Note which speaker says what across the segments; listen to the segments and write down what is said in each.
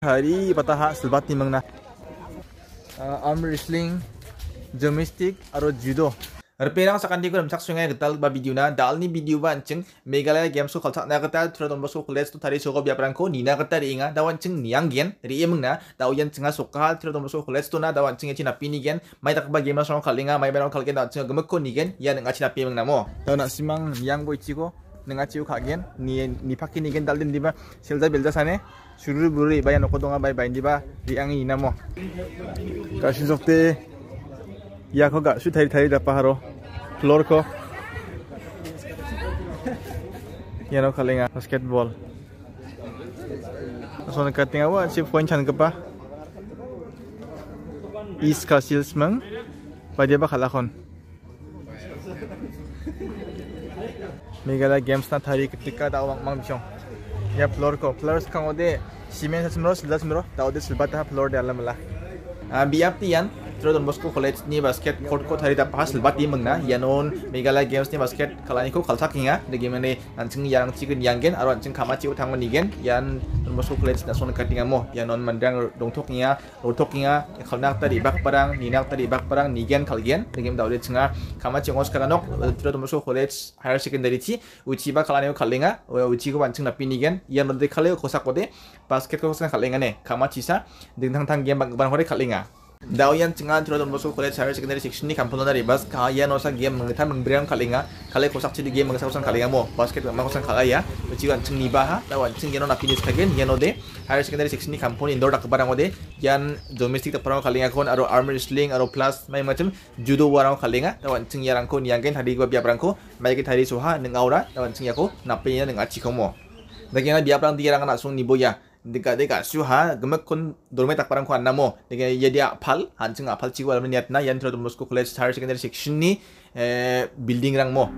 Speaker 1: Hari patah selbat ni mengna. Arm wrestling, gymnastic, aro judo. Perang sakandi ko namsak sungai getal ba video na dal ni video ba ancing Meghalaya games ko kalsak na getal Tribal Don Bosco college to tari sogo biapran ko nina getal inga dawan cing niang gen ri emeng na daw yan cinga sokal Tribal Don Bosco college to na dawan cing eci napi ni gen mai tak ba game song kalinga mai berang kalgen dawan cing gemek ko ni gen ya nang aci napi emeng na mo daw na simang niang boy cigo nang aci u kagen ni paki ni gen dal din diba selza belza sane suru buri bayan ko donga bay bay diba ri ang ina mo kashin sokte ya ko ga su thari dapat haro floor ko ya no kalinga basketball so nakating awa si point chan pa East Castles mang pwede ba kalakon Meghalaya games na thari ketika daw mang bisyong ya floor ko floors kang ode simen sa simro silda simro daw de silba ta floor de alam la biap tiyan Tribal Don Bosco college ni basket court ko thari da pas silbat di mengna yanon Meghalaya games ni basket kalani ko kalsak hinga de game ne ancing yang chigen yanggen aro ancing kamachi utang nigen yan Don Bosco college na son katinga mo yanon mandang dongtok nya khalnak tadi bak parang ninak tadi bak parang nigen kalgen de game dawde chinga kamachi ngos karanok Tribal Don Bosco college higher secondary chi uchi ba kalani ko khalinga uchi ko ancing napi nigen yan de khale ko sakode basket ko sang khalinga ne kamachi sa ding thang game bang hore khalinga daw yan cinga Tribal Don Bosco college higher secondary section ni kampung na ribas kaya no sa game mengeta mengbriang kalinga kale kosak ci di game mengesa kosan kalinga mo basket ma kosan kalaya uci wan cing nibaha dawan cing yano na finish kagen yano de higher secondary section ni kampung indoor dak barang ode yan domestic tak parang kalinga kon aro arm wrestling aro plus mai macam judo warang kalinga dawan cing yarang ko nianggen tadi gua biaprang ko mai ke tadi soha neng aura dawan cing yako napenya neng aci komo dagina biaprang tiarang langsung niboya deka suha gemek kon dorme tak parang ko annamo deka yedi apal hancing apal cigo alam niat na yan Tribal Don Bosco college higher secondary section ni building rang mo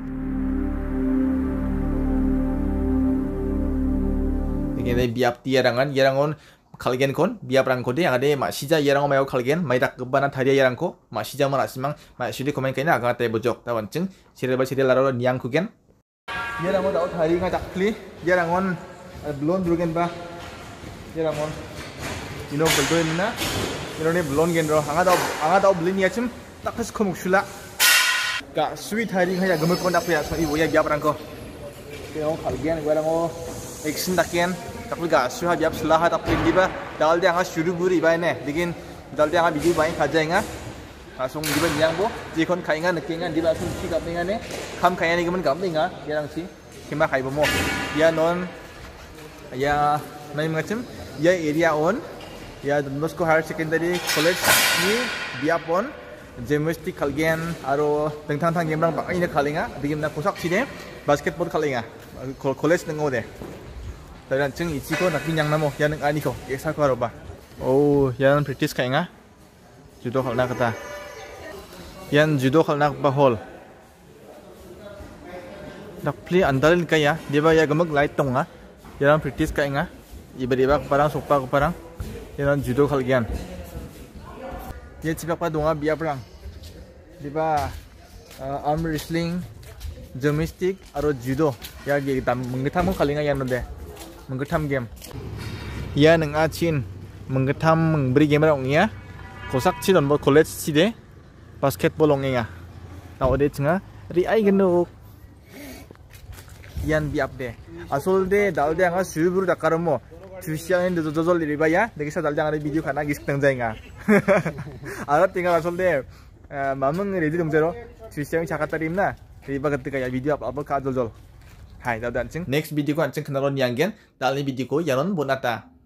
Speaker 1: deka biap tiarangan yarangon kalgen kon biap rang ko de yang ade mak sija yarango mayo kalgen mai dak gebana tharia yarang ko mak sija mana simang mak sidi komen kaina agak te bojok tawan cing serial laro niang kugen yarango daud hari nga takli yarangon blon drugen ba Yarangon, belum na, ini belum gendro. Angkat tahu beli ni acem, tak pas kamu shula. Kak sweet hari ni ya gemek kondak ya, so ibu ya biar perangko. Kau kalgian, gua rango action takian, tapi gak suha biar selah tak pilih ba. Dal dia angkat syuru buri ba ini, bikin dal dia angkat biji ba yang kaja inga. Langsung di ba nyang bo, jikon kaingan nekingan di langsung si kap inga ne, kam kainan ni gemen kap inga, yarang si, kima kai bomo. Ya non, ya mai macam. Ya area on ya Don Bosco higher secondary college ni biap on gymnastic kalgen aro tengtang game rang bak ina kalinga digim na kosak sine basketball kalinga college nengode dan ceng ichi ko nak nyang namo yan ani ko esa ko ba oh yan practice kainga judo khalna kata yan judo khalna ba hol dak play andalin kaya diba ya gemek light tonga yan practice kainga iba-iba parang sukpa ko parang yan judo kalgian ya cipak pa dunga biya parang diba arm wrestling gymnastic aro judo ya kita menggetam kalinga yan node menggetam game ya neng acin menggetam memberi game rong ya kosak ci Don Bosco college ci de basketball ongnya na ode cenga ri ai genuk yan biap de asol de dal de anga subur dakarmo 주시하는 데도 저절 리바야 내가 달장하는 비디오 가나 기스 등장이야 알았ting가 asal mamang ready 동제로 주시하는 작았다림나 리바 ketika ya video upload ka jol hai daw dancing next video ko ancing kenaron yang gen dalni video ko yanon bonata